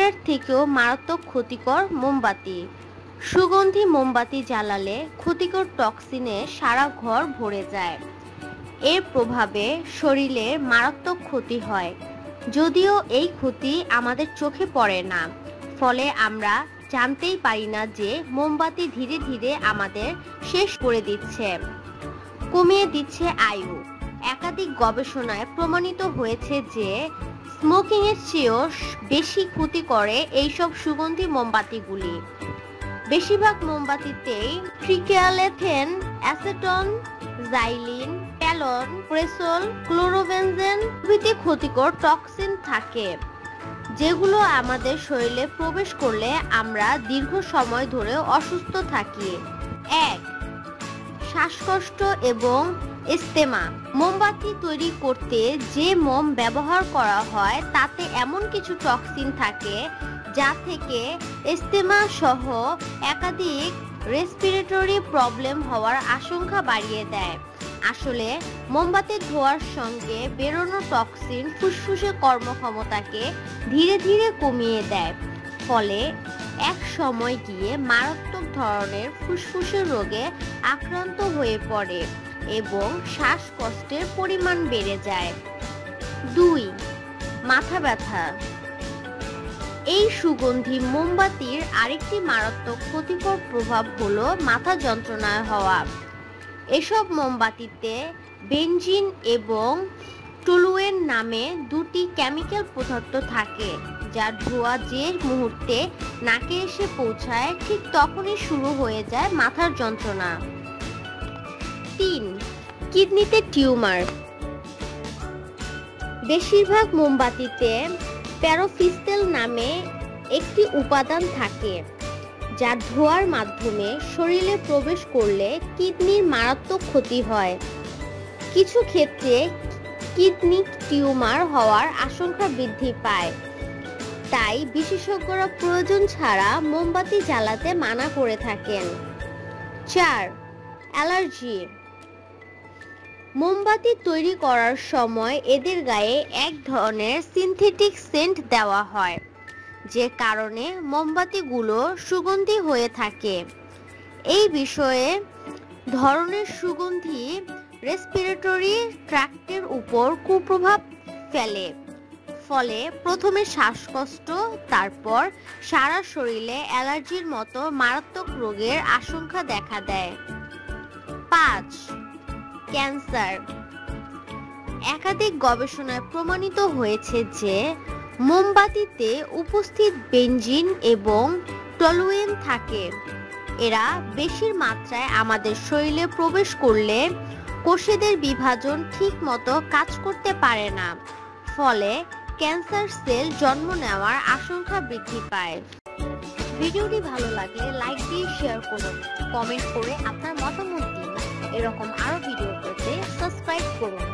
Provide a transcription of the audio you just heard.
Cigarette থেকেও মারাত্মক ক্ষতিকর মোমবাতি। সুগন্ধি মোমবাতি জ্বালালে ক্ষতিকর টক্সিনে সারা ঘর ভরে যায়। এর প্রভাবে শরীরে মারাত্মক ক্ষতি হয়, যদিও এই ক্ষতি আমাদের চোখে পড়ে না, ফলে আমরা জানতেই পারি না যে মোমবাতি ধীরে ধীরে আমাদের শেষ করে দিচ্ছে, কমিয়ে দিচ্ছে আয়ু। একাধিক গবেষণায় প্রমাণিত হয়েছে যে স্মোকিং এর চেয়েও বেশি ক্ষতি করে এইসব সুগন্ধি মোমবাতিগুলি। বেশিরভাগ মোমবাতিতেই ট্রিক্লোরোথেন, অ্যাসেটন, জাইলিন, ট্যালন, ক্রেসল, ক্লোরোবেনজেন প্রভৃতি ক্ষতিকর টক্সিন থাকে, যেগুলো আমাদের শরীরে প্রবেশ করলে আমরা দীর্ঘ সময় ধরে অসুস্থ থাকি। 1. শ্বাসকষ্ট এবং এস্তেমা। মোমবাতি তৈরি করতে যে মোম ব্যবহার করা হয় তাতে এমন কিছু টক্সিন থাকে যা থেকে এস্তেমা সহ একাধিক রেসপিরেটরি প্রবলেম হওয়ার আশঙ্কা বাড়িয়ে দেয়। আসলে মোমবাতি ধোঁয়ার সঙ্গে বেরোনো টক্সিন ফুসফুসের কর্মক্ষমতাকে ধীরে ধীরে কমিয়ে দেয়, ফলে এক সময় গিয়ে মারাত্মক ধরনের ফুসফুসের রোগে আক্রান্ত হয়ে পড়ে এবং শ্বাসকষ্টের পরিমাণ বেড়ে যায়। 2. মাথা ব্যথা। এই সুগন্ধি মোমবাতির আরেকটি মারাত্মক ক্ষতিকর প্রভাব হলো মাথা যন্ত্রণায় হওয়া। এসব মোমবাতিতে বেনজিন এবং টলুয়েন নামে দুটি কেমিক্যাল পদার্থ থাকে, যার ধোঁয়া যে মুহূর্তে নাকে এসে পৌঁছায় ঠিক তখনই শুরু হয়ে যায় মাথার যন্ত্রণা। 3. কিডনিতে টিউমার। বেশিরভাগ মোমবাতিতে প্যারাফিস্টেল নামে একটি উপাদান থাকে, যা ধোঁয়ার মাধ্যমে শরীরে প্রবেশ করলে কিডনির মারাত্মক ক্ষতি হয়। কিছু ক্ষেত্রে কিডনি টিউমার হওয়ার আশঙ্কা বৃদ্ধি পায়, তাই বিশেষজ্ঞরা প্রয়োজন ছাড়া মোমবাতি জ্বালাতে মানা করে থাকেন। 4. অ্যালার্জি। মোমবাতি তৈরি করার সময় এদের গায়ে এক ধরনের সিনথেটিক সেন্ট দেওয়া হয়, যে কারণে মোমবাতিগুলো সুগন্ধি হয়ে থাকে। এই বিষয়ে ধরনের সুগন্ধি রেসপিরেটরি ট্র্যাক্টের উপর কুপ্রভাব ফেলে, ফলে প্রথমে শ্বাসকষ্ট, তারপর সারা শরীরে অ্যালার্জির মতো মারাত্মক রোগের আশঙ্কা দেখা দেয়। 5. ক্যান্সার। একাধিক গবেষণায় প্রমাণিত হয়েছে যে মোমবাতিতে উপস্থিত বেনজিন এবং টলুয়েন থাকে। এরা বেশির মাত্রায় আমাদের শরীরে প্রবেশ করলে কোষেদের বিভাজন ঠিক মতো কাজ করতে পারে না, ফলে ক্যান্সার সেল জন্ম নেওয়ার আশঙ্কা বৃদ্ধি পায়। ভিডিওটি ভালো লাগলে লাইক দিয়ে শেয়ার করুন, কমেন্ট করে আপনার মতামত দিন। এরকম আরো ভিডিও পেতে সাবস্ক্রাইব করুন।